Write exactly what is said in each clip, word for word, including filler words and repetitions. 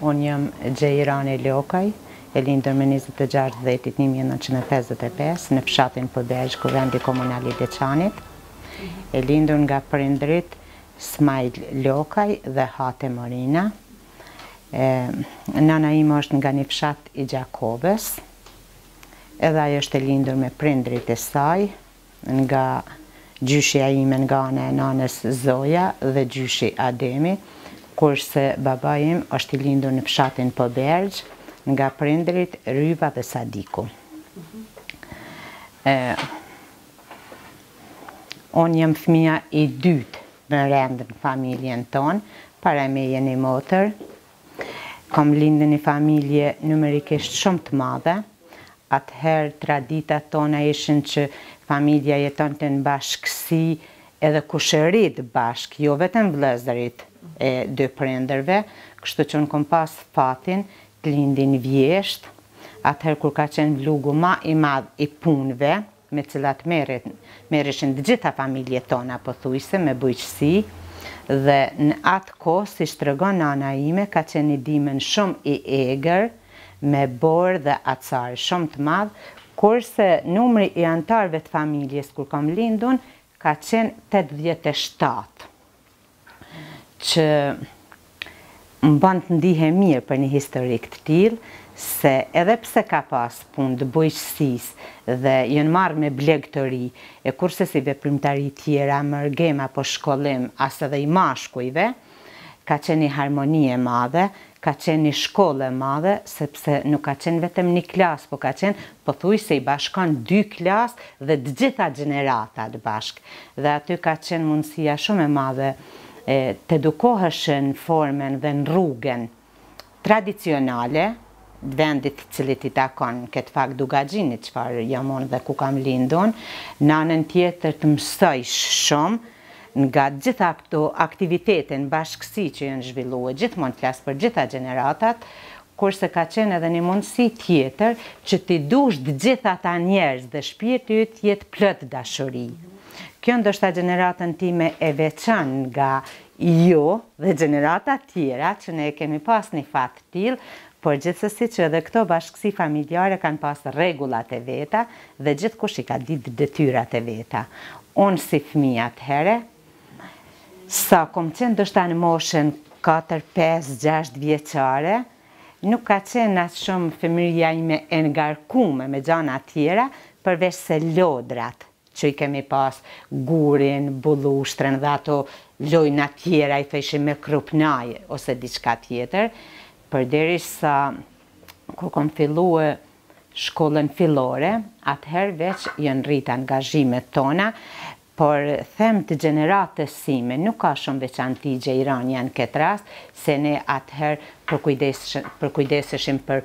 Unë jam Gjejrani Lokaj, e lindër me njëzet e gjashtë dhjetit një mijë e nëntëqind e pesëdhjetë e pesë në fshatin Përbergj, kuvendi komunal i Deçanit. E lindur nga prindrit Smajl Lokaj dhe Hate Morina. E, nana ime është nga një fshat i Gjakovës, edhe ajo është e lindur me prindrit e saj, nga gjyshja ime nga ana e nanës Zoja dhe gjyshi Ademi, kurse baba im është i lindur në fshatin Përbergj, nga prindrit Ryva dhe Sadiku. E, unë jam fëmija i dytë në rend në familjen tonë, para me jeni motër. Kam lindë një familje numerikisht shumë të madhe. Atëherë traditat tona ishin që familja jeton të në bashkësi edhe kushërit bashk, jo vetëm vëllezërit e dy prindërve, kështu që unë kom pas fatin të lindin vjesht, atëherë kur ka qenë vlugu ma i madh i punëve, me cilat merreshin të gjitha familje tona, po thujse, me bujqësi, dhe në atë kohë, si shtregon nana ime, ka qenë i dimen shumë i egër, me borë dhe acar shumë të madh, kurse numri i antarëve të familjes kur kam lindun, ka qenë tetëdhjetë e shtatë, që më bën të ndihe mirë për një historik të tillë, se edhe pse ka pas punë të bujqësisë dhe janë marrë me blegëtori, e kurse si veprimtari tjera, mërgem apo shkollim, as edhe i mashkujve, ka qenë një harmoni e madhe, ka qenë një shkollë e madhe, sepse nuk ka qenë vetëm një klasë, po ka qenë pothuajse i bashkon dy klasë dhe të gjitha gjeneratat bashkë. Dhe aty ka qenë mundësia shumë e madhe e, të edukoheshen në formen dhe në rrugën tradicionale, vendit të cilit i takon, këtë fakt Dugaxhinit, çfarë jam unë dhe ku kam lindun, në anën tjetër të mësoj shumë, nga gjitha këto aktivitete në bashkësi që janë zhvilluar, gjithmonë flas për gjitha gjeneratat, kurse ka qenë edhe një mundësi tjetër që t'i dush të gjitha ata njerëz dhe shpirti yt jetë plot dashuri. Kjo ndoshta gjeneratën time e veçan nga jo dhe gjenerata tjera që ne kemi pas një fat të tillë, por gjithsesi që edhe këto bashkësi familjare kanë pas rregullat e veta dhe gjithkush i ka ditë detyrat e veta. Unë si fëmijë atëherë, sa kom qenë ndoshta në moshën katër, pesë, gjashtë vjeçare, nuk ka qenë as shumë fëmijëria ime e ngarkuar me gjëra tjera, përveç se lodrat që i kemi pas, gurin, bullushtrën dhe ato lojna tjera i thëshim me krupnaj ose diçka tjetër, përderisa kur kom filluar shkollën fillore, atëherë veç janë rritë angazhimet tona, por them të gjeneratës sime, nuk ka shumë veçanti Gjejrania në këtë rast, se ne atëherë përkujdeseshim për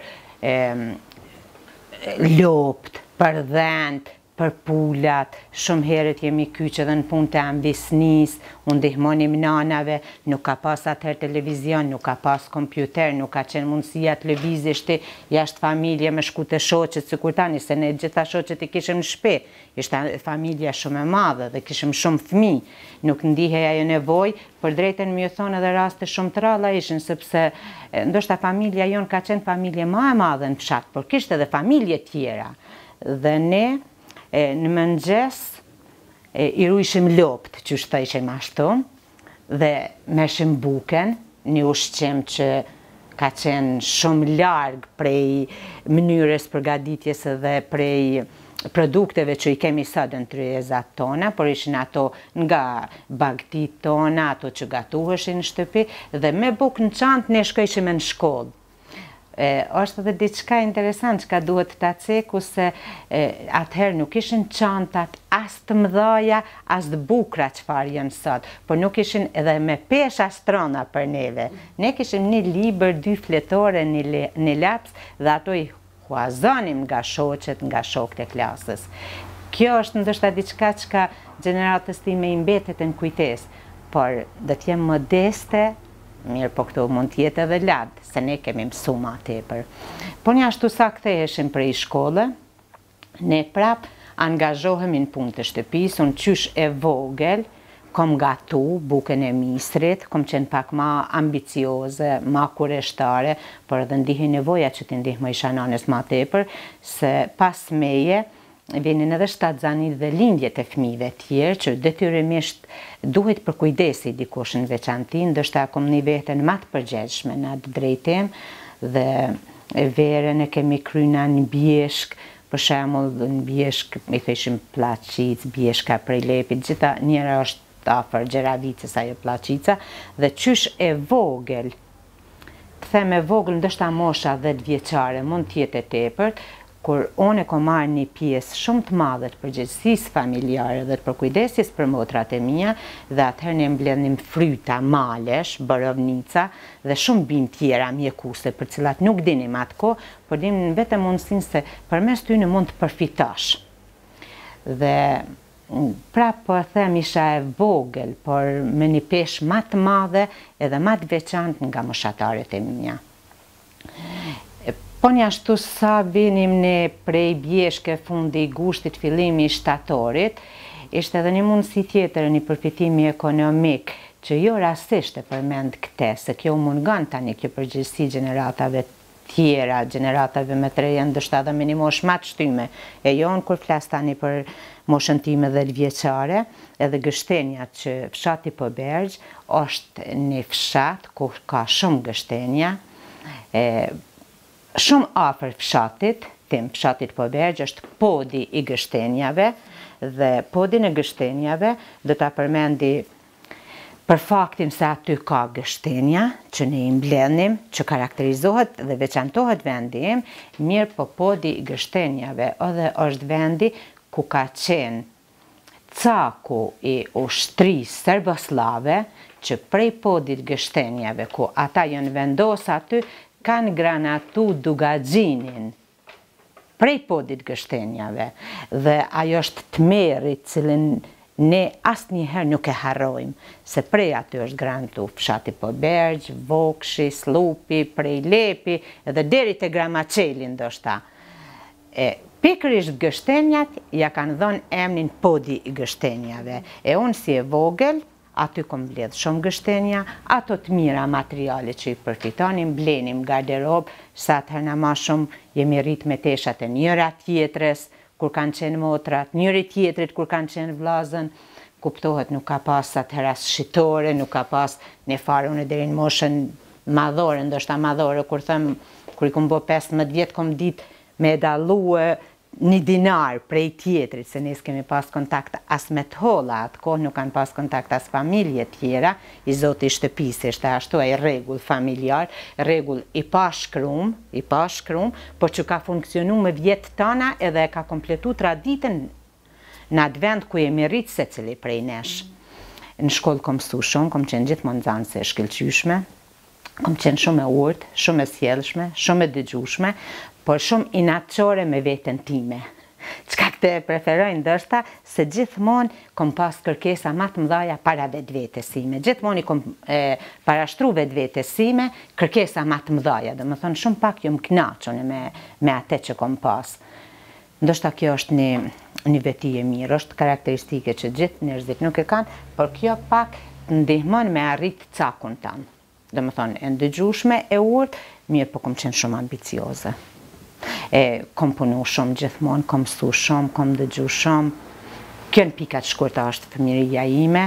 lopt, për dhent, për pulat, shumë herët jemi kyç edhe në punë të ambisnis, u ndihmonim nanave, nuk ka pas atëherë televizion, nuk ka pas kompjuter, nuk ka qenë mundësia të lëvizishti jashtë familje me shku te shoqet, sikur tani se ne gjitha shoqet i kishim në shtëpi, ishte familja shumë e madhe dhe kishim shumë fëmijë, nuk ndihej ajo nevojë, për drejtën më thonë edhe raste shumë të ralla ishin, sepse ndoshta familja jon ka qenë familje më e madhe në fshat, por kishte edhe familje tjera. Dhe ne E, në mëngjes e, i rujshim lopt, që shtojshim ashtu, dhe meshim buken, një ushqim që ka qenë shumë larg prej mënyrës përgatitjes dhe prej produkteve që i kemi sot në tryezat tona, por ishin ato nga bagtit tona, ato që gatuheshin në shtëpi, dhe me buk në çantë ne shkojshim në shkollë. E, është edhe diçka interesant që ka duhet të ceku se e, atëherë nuk ishin çantat as të mëdhaja, as të bukura çfarë janë sot, por nuk ishin edhe me pesha strona për neve. Ne kishim një libër, dy fletore, një, një laps dhe ato i huazonim nga shoqet, nga shokët e klasës. Kjo është ndoshta diçka që ka gjeneratës time i mbetet në kujtesë, por do të jem modeste. Mirë, po këto mund tjetë edhe ladë, se ne kemi mësu ma tepër. Po një ashtu sa ktheheshim prej shkolle, ne prap angazhohemi në punë të shtëpisë, unë qysh e vogël, kom gatu bukën e misrit, kom qenë pak ma ambicioze, ma kureshtare, por edhe ndihi nevoja që t'i ndihmoj shananes ma tepër, se pas meje vinin edhe shtatzanit dhe lindjet e fëmijëve tjerë, që detyrimisht duhet për kujdesi dikush në veçanti, ndështë kom një veten ma të përgjegjshme në atë drejtim, dhe verën e kemi kryna në bjeshk, për shembull në bjeshk i theshim plaqic, bjeshka prej lepit, gjitha njëra është afër Gjeravicës ajo plaqica, dhe qysh e vogël, të them e vogël ndoshta mosha dhjetë vjeçare, mund t'jetë e tepërt, kur unë e kom marrë një pjesë shumë të madhe të përgjegjësisë familjare dhe të përkujdesjes për motrat e mia, dhe atëherë ne mbledhnim fryta, malesh, borovnica dhe shumë bimë tjera mjekuse për cilat nuk dinim atë kohë, por dinim vetëm mundësinë se përmes tyre mund të përfitosh. Dhe pra po e them isha e vogël, por me një peshë ma të madhe edhe ma të veçantë nga moshatarët e mia. Po një ashtu sa vinim ne prej bjeshke fundi i gushtit fillimi i shtatorit, ishte edhe një mundësi tjetër, një përfitimi ekonomik, që jo rastisht e përmend këte, se kjo mungon tani kjo përgjegjësi gjeneratave tjera, gjeneratave me të reja, ndoshta edhe me një mosh ma të shtyme, e jo në kur flas tani për moshën time dhe vjeçare, edhe gështenja që fshati Pobergj është një fshat ku ka shumë gështenja, e, shumë afër fshatit, tim fshatit Pobergj është podi i gështenjave, dhe podin e gështenjave do ta përmendi për faktin se aty ka gështenja, që ne i mbledhnim, që karakterizohet dhe veçantohet vendi im, mirë po podi i gështenjave, edhe është vendi ku ka qenë caku i ushtrisë serboslave, që prej podit gështenjave, ku ata janë vendos aty, kanë granatu Dugaxhinin prej podit gështenjave, dhe ajo është tmerit cilën ne asnjëherë nuk e harrojmë, se prej aty është granatu fshati Pobergj, Vokshi, Sllupi, prej Lepi, edhe deri te Gramaçeli ndoshta. E pikërisht gështenjat ja kanë dhënë emrin podi i gështenjave, e unë si e vogël aty kom mbledh shumë gështenja, ato të mira materiale që i përfitonim, blenim garderob, sa atëherë na ma shumë jemi rrit me teshat e njëra tjetres, kur kanë qenë motrat, njëri tjetrit kur kanë qenë vllazën, kuptohet nuk ka pas atëherë as shitore, nuk ka pas një farë, unë deri në moshën madhore, ndoshta madhore, kur them, kur i kom bo pesëmbëdhjetë vjet, kom ditë me dalue një dinar prej tjetrit, se ne s'kemi pas kontakt as me të holla, atë kohë nuk kanë pas kontakt as familje tjera, i zoti i shtëpisë ishte ashtu ai rregull familjar, rregull i pashkrum, i pashkrum, por që ka funksionu me vjet tana edhe e ka kompletu traditën në atë vend ku jemi rritë secili prej nesh. Në shkollë kom mësu shumë, kom qenë gjithmonë nxënëse e shkëlqyshme, kom qenë shumë e urtë, shumë e sjellshme, shumë e dëgjueshme, por shumë inatçore me veten time. Çka këtë e preferoj ndoshta, se gjithmonë kom pas kërkesa ma të mëdha para vetvetes sime. Gjithmonë i kom e, parashtru vetvetes sime kërkesa ma të mëdha, dhe më thonë shumë pak ju më kënaqur me, me atë që kom pas. Ndoshta kjo është një, një veti e mirë, është karakteristike që gjithë njerëzit nuk e kanë, por kjo pak të ndihmon me arrit cakun tanë. Dhe më thonë, e ndëgjueshme, e urtë, mirë po kom qenë shumë ambicioze. E kom punu shumë gjithmonë, kom mësu shumë, kom dëgju shumë. Kjo në pikat shkurta është fëmijëria ime,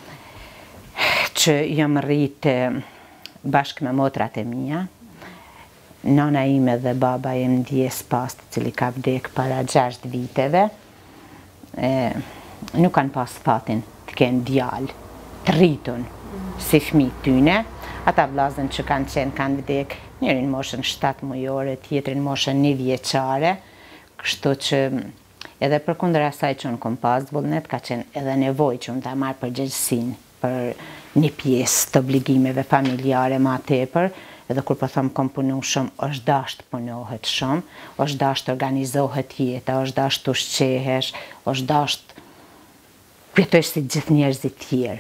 që jam rritë bashkë me motrat e mia. Nana ime dhe baba im ndjes pas, i cili ka vdek para gjashtë viteve. E, nuk kanë pas fatin të kenë djalë, të rritun si fëmijët tyne. Ata vllazën që kanë qenë kanë vdek, njëri në moshën shtatë mujore, tjetri në moshën një vjeçare, kështu që edhe përkundër asaj që unë kom pas vullnet, ka qenë edhe nevojë që unë ta marr përgjegjësinë për një pjesë të obligimeve familjare ma tepër, edhe kur po them kom punu shumë, është dashur punohet shumë, është dashur organizohet jeta, është dashur të ushqehesh, është dashur jetosh si gjithë njerëzit tjerë.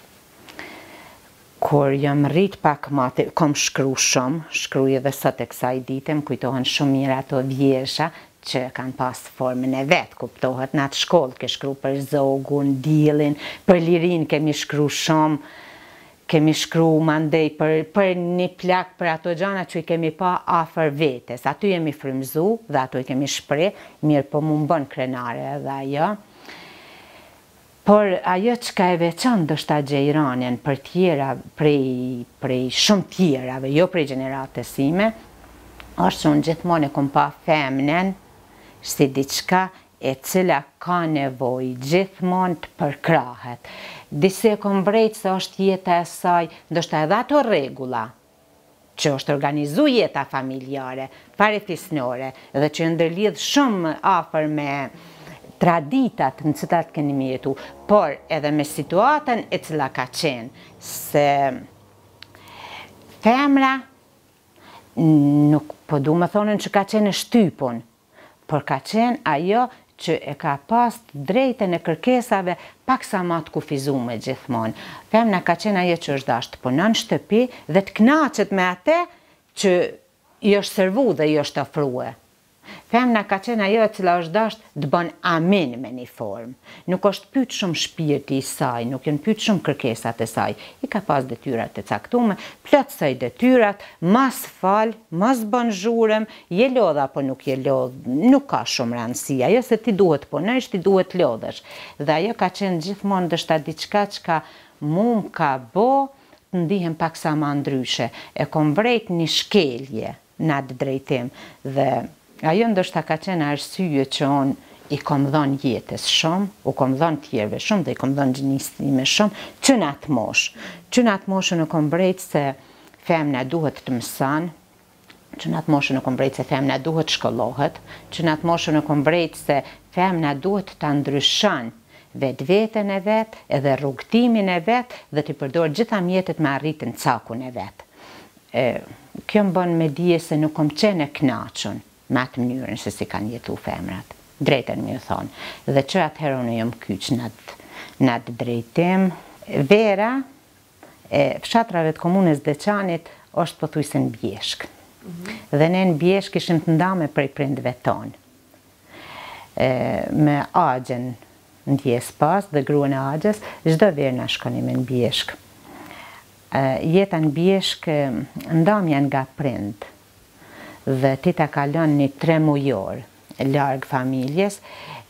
Kur jam rrit pak mate, kom shkru shumë, shkruj edhe sot e kësaj dite, më kujtohen shumë mirë ato vjersha që kanë pas formën e vetë, kuptohet, në atë shkollë ke shkru për zogun, dilin, për lirin kemi shkru shumë, kemi shkru mandej për, për një plak për ato gjana që i kemi pa afer vetes. Aty jemi frymzu dhe ato i kemi shpre, mirë po mu më bën krenare edhe ajo. Por ajo që ka e veçan dështë a Gjejranin për tjera, prej, prej shumë tjerave, jo prej gjeneratës ime, është që unë gjithmonë e kom pa femnen si diçka e cila ka nevoj gjithmonë të përkrahet. Disi e kom vrejtë se është jeta e saj, ndoshta edhe ato regula, që është organizu jeta familjare, pare fisnore, dhe që ndërlidh shumë afer me traditat në cilat keni mi jetu, por edhe me situatën e cila ka qenë, se femra nuk po du më thonën që ka qenë shtypun, por ka qenë ajo që e ka pas drejtën e kërkesave pak sa ma të kufizume gjithmonë. Femna ka qenë ajo që është dashtë të punon shtëpi dhe të knaqet me atë që i është servu dhe i është ofrue. Femna ka qenë ajo e cila është dashtë të bën amin me një formë. Nuk është pyet shumë shpirti i saj, nuk janë pyet shumë kërkesat e saj. I ka pas detyrat e caktume, plotësoj detyrat, mas fal, mas bën zhurëm, je lodh apo nuk je lodh, nuk ka shumë rëndësi. Ajo se ti duhet punësh, ti duhet lodhesh. Dhe ajo ka qenë gjithmonë ndoshta diçka që ka mu më ka bo të ndihem pak sa ma ndryshe. E kom vrejt një shkelje në atë drejtim dhe ajo ndoshta ka qenë arsye që unë i kom dhënë jetës shumë, u kom dhënë tjerëve shumë dhe i kom dhënë gjinistime shumë, që në atë moshë. Që në atë moshë në kom vrejt se femna duhet të mësan, që në atë moshë në kom vrejt se femna duhet shkollohet, që në atë moshë në kom vrejt se femna duhet të ndryshan vetë vetën e vetë, edhe rrugtimin e vetë, dhe të përdor gjitha mjetet me arritën cakun e vetë. E, kjo më bën me dije se nuk kom qenë e knaqën me atë mënyrën se si kanë jetu femrat. Drejten mi u thonë. Dhe që atëherë unë jom kyç në atë, në atë drejtim. Vera e fshatrave të komunës Deçanit është pothuajse në Bjeshk. Mm-hmm. Dhe ne në Bjeshk ishim të ndame prej prindve tonë. E, me agjen ndjes pas dhe gruan e agjes, çdo verë na shkonim në Bjeshk. E, jeta në Bjeshk ndamja nga prind dhe ti ta kalon një tre mujor larg familjes,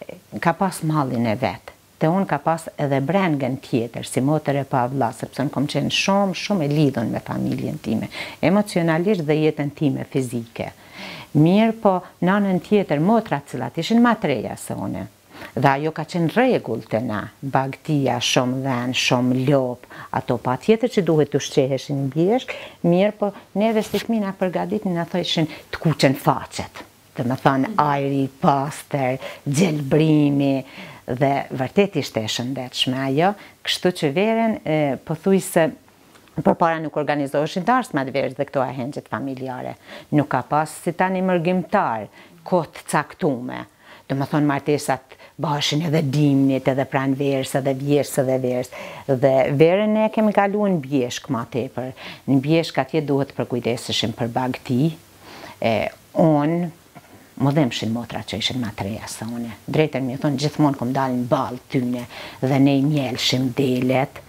ka pas mallin e vet. Dhe unë ka pas edhe brengën tjetër, si motër e pa vlla, sepse unë kom qenë shumë, shumë e lidhun me familjen time, emocionalisht dhe jetën time fizike. Mirë po, në anën tjetër, motrat cilat ishin ma të reja se une. Dhe ajo ka qenë regull të na, bagtia, shumë dhen, shumë lop, ato pa tjetër që duhet të ushqeheshin në Bjeshk, mirë po neve si fmina përgaditin në thojshin të kuqen faqet, dhe me thonë ajri, paster, gjelbrimi, dhe vërtet ishte e shëndetshme ajo, kështu që veren pothuajse përpara nuk organizoheshin darsmat verës dhe këto ahengjet familjare, nuk ka pas si tani mërgjimtar, kohë të caktume, dhe me thonë martesat bashin edhe dimnit, edhe pran verës, edhe vjerës, edhe verës. Dhe verën e kemi kalu në Bjeshk ma tepër. Në Bjeshk atje duhet përkujdesëshim për bagti. E, unë, më dhemshin motra që ishin ma të reja sa une. Drejten mi thonë, gjithmonë kom dalë në balë tyne, dhe ne i mjelshim delet,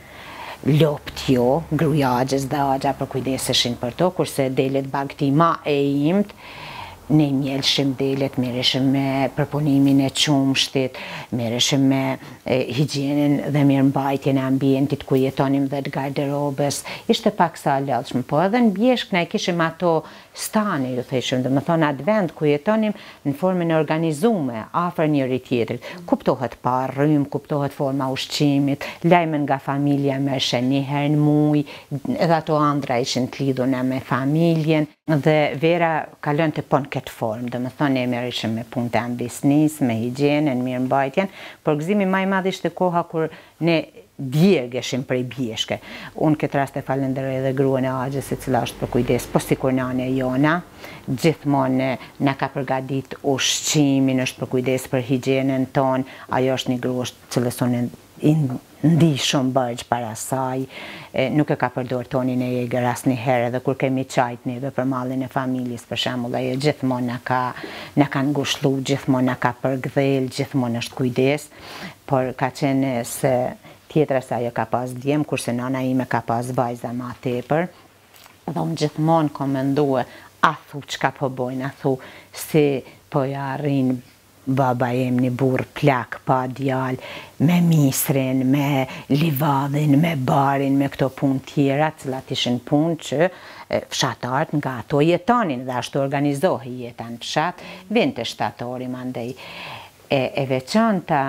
lopt jo, grujagjes dhe agja përkujdesëshin për to, kurse delet bagti ma e imt, ne mjelshim delet, mereshim me përpunimin e qumshtit, mereshim me e, higienin dhe mirëmbajtjen e ambientit ku jetonim dhe të garderobës. Ishte pak sa lëllshme, po edhe në Bjeshk ne kishim ato stani, ju theshim, dhe më thonë atë vend ku jetonim në formën e organizume, afër njëri tjetrit. Kuptohet parrym, kuptohet forma ushqimit, lajme nga familja mershen një herë në muj, edhe ato andra ishin të lidhuna me familjen, dhe Vera kalon të pon këtë formë, dhe më thonë ne merishim me punë të ambisnis, me higjenën, mirëmbajtjen, por gëzimi më i madh ishte koha kur ne djegeshim prej Bjeshke. Unë këtë rast e falenderoj edhe gruan e agjes e cila është për kujdes, po sikur nane jona, gjithmonë na ka përgadit ushqimin, është për kujdes për higjenën tonë, ajo është një grua cilës unë ndi shumë bërgjë para saj, nuk e ka përdor tonin e Eger asnjë herë, edhe kur kemi qajt neve për mallin e familjes, për shembull, ajo gjithmonë na ka na ka ngushëllu, gjithmonë na ka përgdhel, gjithmonë është kujdes, por ka qenë se tjetra se ajo ka pas djem, kurse nana ime ka pas vajza ma tepër, dhe unë gjithmonë kom mendue, a thu çka po bojnë, a thu si po ja arrin baba jem një burr plak pa djalë, me misrin, me livadhin, me barin, me këto punë tjera, cilat ishin punë që fshatarët nga ato jetonin dhe ashtu organizohi jeta në fshat, vinte shtatori mandej. E, e veçanta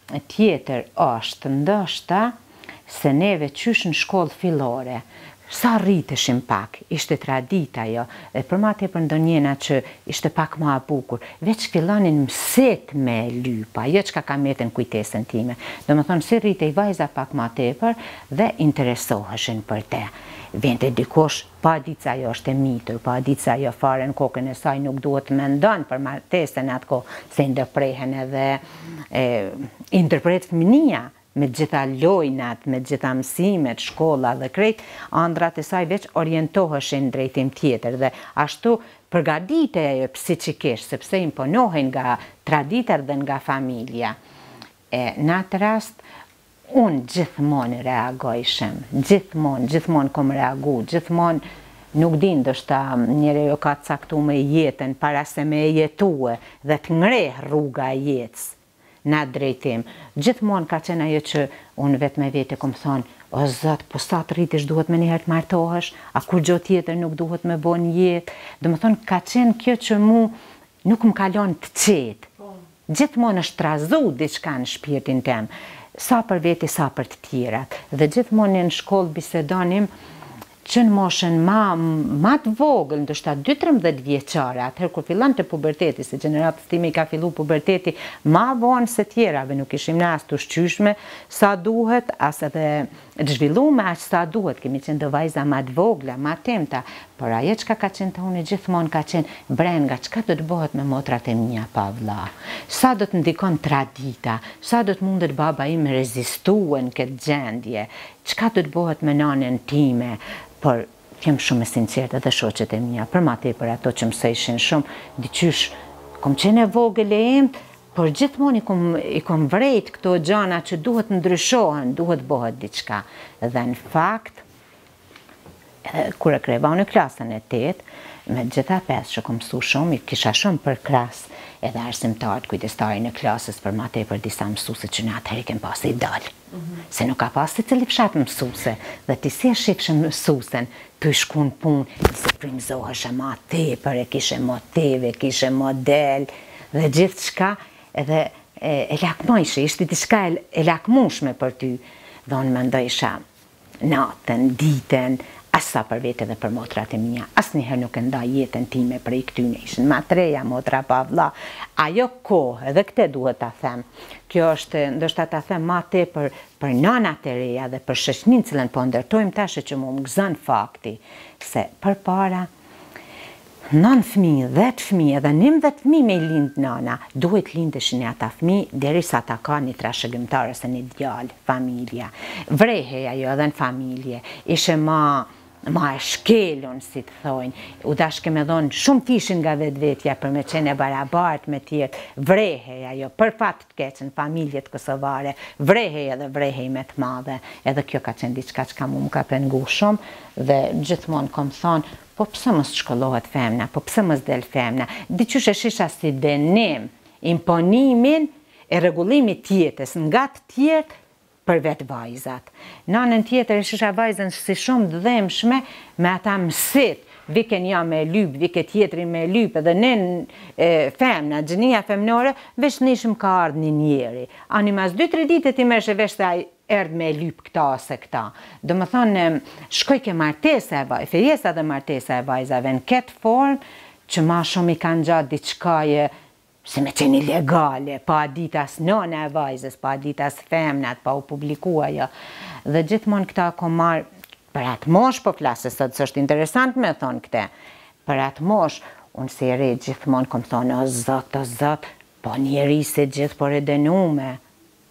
tjetër është ndoshta se neve qysh në shkollë fillore, sa rriteshim pak, ishte tradita jo, dhe për ma tepër ndonjena që ishte pak ma bukur, veç fillonin mëset me lypa, jo që ka ka metën kujtesën time, do më thonë si rritej vajza pak ma tepër dhe interesoheshin për te. Vente dikosh, pa ditë se ajo është e mitur, pa ditë se ajo fare në kokën e saj nuk duhet me ndonë për martesën atë ko, se ndërprehen edhe e, interpret fëminia, me gjitha lojnat, me gjitha mësimet, shkolla dhe krejt, andrat e saj veç orientoheshin drejtim tjetër dhe ashtu përgadite e psikikisht, sepse imponohen nga traditar dhe nga familja. E, në atë rast, unë gjithmonë reagojshem, gjithmonë, gjithmonë kom reagu, gjithmonë nuk din dështë njëre jo ka caktu me jetën para se me jetue dhe të ngreh rruga e jetës. Në drejtim. Gjithmonë ka qenë ajo që unë vetë me vete kom thonë, o zot, po sa të rritish duhet me njëherë të martohesh, a kur gjo tjetër nuk duhet me bo një jetë. Dhe më thonë, ka qenë kjo që mu nuk më kalon të qetë. Gjithmonë është trazu diçka në shpirtin tem, sa për veti, sa për të tjerat. Dhe gjithmonë në shkollë bisedonim, që në moshën ma, ma të vogël, ndoshta dy tridhjetë vjeçare, atëherë kur fillon të puberteti, se gjeneratës time i ka fillu puberteti ma vonë se tjerave, nuk ishim në as të shqyshme sa duhet, as edhe të zhvillume as sa duhet, kemi qenë do vajza ma të vogla, ma temta, por ajo çka ka qenë të unë gjithmonë ka qenë brenga, çka do të bëhet me motrat e mia pa vlla, sa do të ndikon tradita, sa do të mundet baba im rezistuen këtë gjendje, çka do të bëhet me nanën time, por jem shumë e sinqertë edhe shoqet e mia, për ma tepër ato që mësojshin shumë, diqysh, kom qenë e vogël e emt, por gjithmonë i kom, i kom vrejt këto gjana që duhet ndryshohen, duhet bëhet diçka. Dhe në fakt, kur e kreva në klasën e tetë, me gjitha pesë që kom mësu shumë, i kisha shumë për klasë, edhe arsimtarët, kujdestari në klasës, për ma tepër disa mësuse që në atëherë kem pas i dalë. Se nuk ka pas të cili fshat mësuse, dhe ti si e shikshën mësusen, për shku në punë, se primzoheshe ma tepër, e kishe motive, kishe model, dhe gjithë shka, edhe e, e lakmojshe, ishte diçka e, e lakmushme për ty, dhe unë më ndojsha natën, ditën, asa për vete dhe për motrat e mia, asë njëherë nuk e nda jetën time për i këtyne, ishën ma treja, motra pa vlla. Ajo kohë, edhe këte duhet ta them, kjo është, ndoshta ta them ma te për, për nanat e reja dhe për shoqnin cilën po ndërtojmë tashe që mu më gëzën fakti, se për para, nënë fëmijë, dhjetë fëmijë, edhe njëmbëdhjetë fëmijë me i lindë nana, duhet lindeshin e ata fëmijë, derisa ta ka një trashëgimtare se një djalë, familja. Vreheja jo edhe në familje, ishe ma, ma e shkelun, si të thojnë, u dashke me dhonë shumë tishin nga vetë vetja për me qene barabart me tjertë, vreheja jo, për fatë të keqen familjet kosovare, vreheja dhe vrehej me të madhe, edhe kjo ka qenë diçka që ka mu më ka pengu shumë, dhe gjithmonë kom thonë, po pëse mos shkollohet femna, po pëse mos del femna, diqysh e shisha si denim, imponimin e rregullimit tjetës, nga të tjertë për vetë vajzat. Nanën tjetër e shisha vajzën si shumë dhemshme me ata mësit, vike nja me lyp, vike tjetëri me lyp, edhe nën femna, gjënia femnore, veç nishëm ka ardhë një njeri. Ani mas dy tre ditë ti mërshe veç të erdhë me lyp këta ose këta. Do më thonë, shkoj ke martesa e vajzave, fejesa dhe martesa e vajzave në këtë formë, që ma shumë i kanë gjatë diçkaje, se me qeni legale, pa dit as nëna e vajzës, pa dit as femnat, pa u publikua jo. Dhe gjithmonë këta ko marë, për atë mosh po flasë, sot së është interesant me thonë këte, për atë mosh, unë se i re gjithmonë kom thonë, o zot, o zot, po njeri se gjithë por e denume,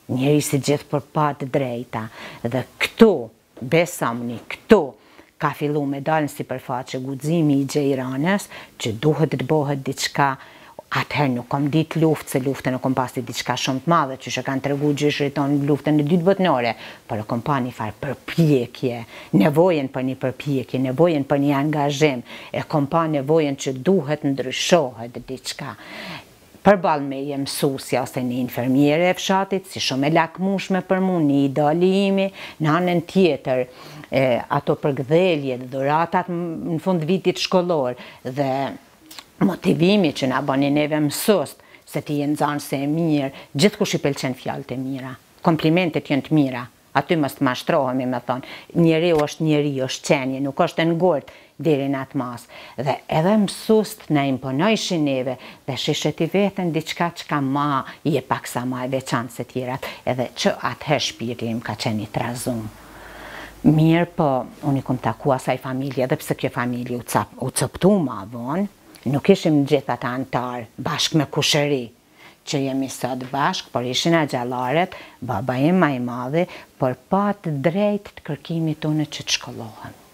njeri si gjithë për pa të drejta. Dhe këtu, besamni, këtu, ka fillu me dalë në sipërfaqe guximi i Xhejranës, që duhet të bëhet diçka. Atëherë nuk kom ditë luftë, se luftën e kom pasi diçka shumë të madhe, që që kanë tregu gjyshrit tonë luftën e dytë botënore, por e kom pa një farë përpjekje, nevojen për një përpjekje, nevojen për një angazhim, e kom pa nevojen që duhet ndryshohet diçka. Përballë me je mësusja ose një infermiere e fshatit, si shumë e lakmushme për mu, një idoli imi, në anën tjetër, e, ato përgdhelje dhe dhuratat në fund vitit shkollor, dhe motivimi që na bani neve mësus, se ti jenë zanë se e mirë, gjithë kush i pëlqen fjalët e mira, komplimentet jenë të mira, aty mos të mashtrohemi me thonë, njeri është njeri, është qenje, nuk është e ngurt deri në atë mas. Dhe edhe mësus të na imponojshin neve, dhe shishet i vetën diçka që ka ma, i e paksa ma e veçantë se tjerat, edhe që atëherë shpirti im ka qenë i trazum. Mirë po, unë i kom taku asaj familje, edhe pse kjo familje u, cap, u coptu ma vonë, nuk ishim gjithë ata antarë bashkë me kushëri që jemi sot bashkë, por ishin agjallaret, baba im ma i madhi, por pa të drejt të kërkimit tonë që të shkollohen.